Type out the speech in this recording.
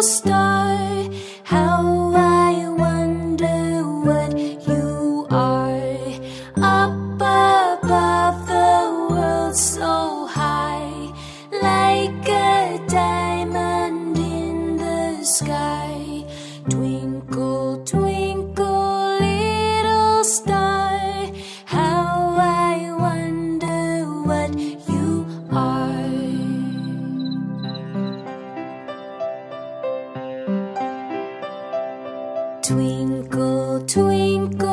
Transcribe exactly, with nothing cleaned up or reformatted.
star, how I wonder what you are. Up above the world so high, like a diamond in the sky. Twinkle, twinkle, little star, how I wonder what you are. Twinkle, twinkle,